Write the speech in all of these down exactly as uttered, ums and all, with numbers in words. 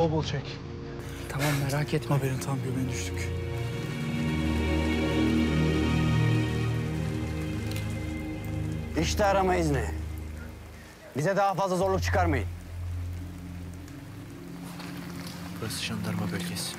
bol bol çek. Tamam, merak etme. Haberin tam göbeğine düştük. İşte arama izni. Bize daha fazla zorluk çıkarmayın. Burası jandarma bölgesi.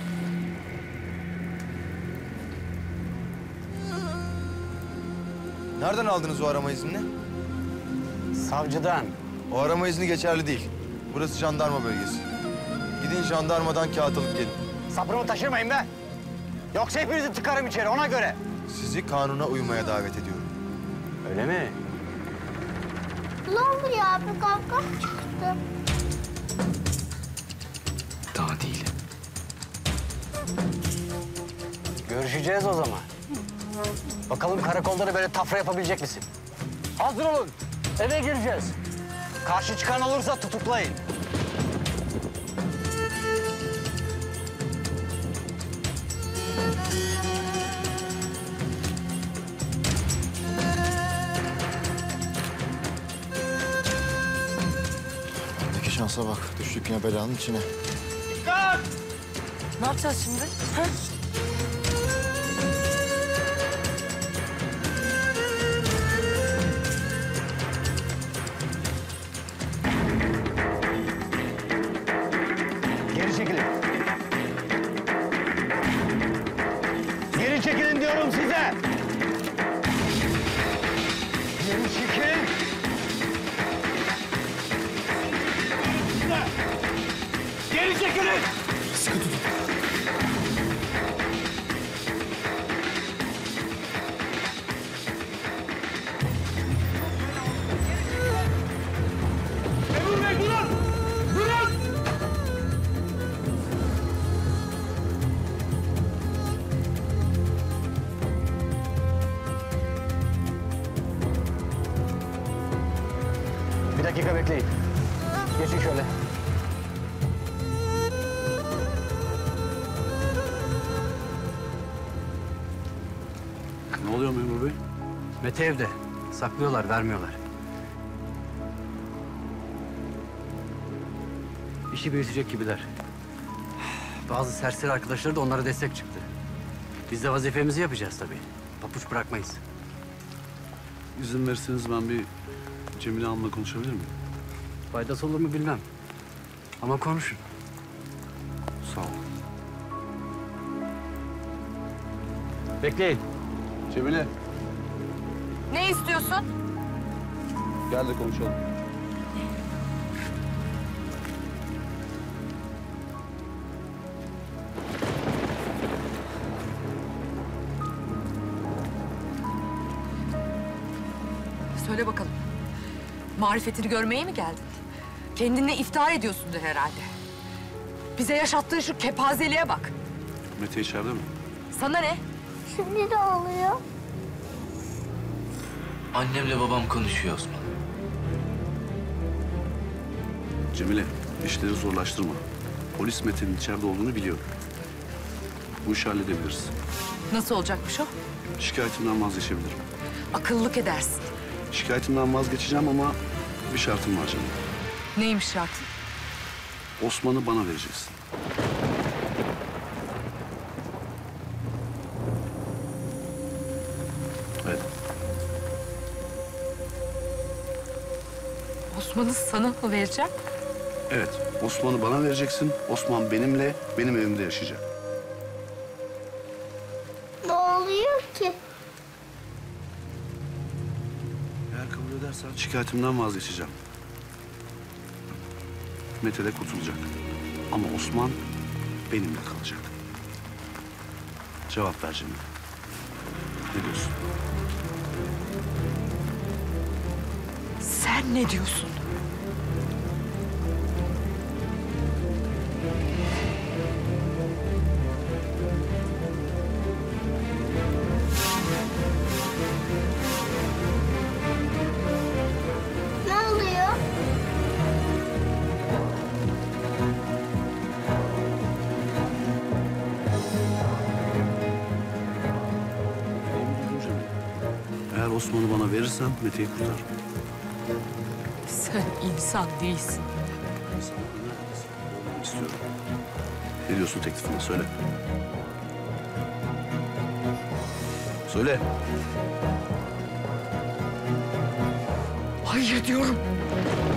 Nereden aldınız o arama iznini? Savcıdan. O arama izni geçerli değil. Burası jandarma bölgesi. Gidin jandarmadan kağıt alıp gelin. Sabrımı taşırmayın be. Yoksa hepinizi tıkarım içeri, ona göre. Sizi kanuna uymaya davet ediyorum. Öyle mi? Ne oluyor abi? Kavga mı çıktı? Daha değil. Görüşeceğiz o zaman. Bakalım karakolda da böyle tafra yapabilecek misin? Hazır olun. Eve gireceğiz. Karşı çıkan olursa tutuklayın. Bendeki şansa bak. Düştük yine belanın içine. Ne yapacağız şimdi? Ha? Geri çekilin. Geri çekilin diyorum size. Geri çekilin. Geri çekilin. Sıkı tutun. Memur Bey durun! Durun! Bir dakika bekleyin. Geçin şöyle. Ne oluyor memur bey? Mete evde. Saklıyorlar, vermiyorlar. İşi büyütecek gibiler. Bazı serseri arkadaşları da onlara destek çıktı. Biz de vazifemizi yapacağız tabii. Papuç bırakmayız. İzin verirseniz ben bir Cemile Hanım'la konuşabilir miyim? Faydası olur mu bilmem. Ama konuşun. Sağ ol. Bekleyin. Cemile, Ne istiyorsun? gel de konuşalım. Söyle bakalım. Marifetini görmeye mi geldin? Kendinle iftihar ediyorsundur herhalde. Bize yaşattığın şu kepazeliğe bak. Mete içeride mi? Sana ne? Şimdi ne oluyor? Annemle babam konuşuyor Osman. Cemile, işleri zorlaştırma. Polis Mete'nin içeride olduğunu biliyor. Bu işi halledebiliriz. Nasıl olacakmış o? Şikayetimden vazgeçebilirim. Akıllık edersin. Şikayetimden vazgeçeceğim ama bir şartım var Cemile. Neymiş şartın? Osman'ı bana vereceksin. Evet. Osman'ı sana mı vereceğim? Evet, Osman'ı bana vereceksin. Osman benimle, benim evimde yaşayacak. Ne oluyor ki? Eğer kabul edersen şikayetimden vazgeçeceğim. Mete de kurtulacak. Ama Osman benimle kalacak. Cevap ver Cemile. Ne diyorsun? Sen ne diyorsun? Ne oluyor? Eğer Osman'ı bana verirsen Mete'yi kurtar. Sen insan değilsin. istiyorum. Ne diyorsun teklifine? Söyle. Söyle. Hayır diyorum.